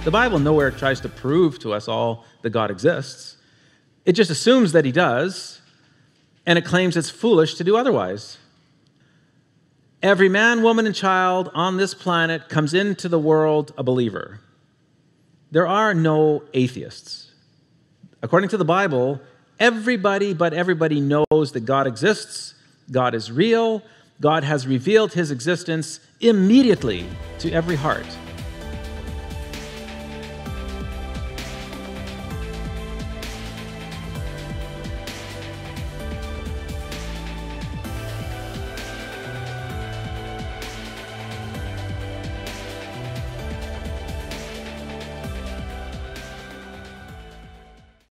The Bible nowhere tries to prove to us all that God exists. It just assumes that he does, and it claims it's foolish to do otherwise. Every man, woman, and child on this planet comes into the world a believer. There are no atheists. According to the Bible, everybody but everybody knows that God exists, God is real, God has revealed his existence immediately to every heart.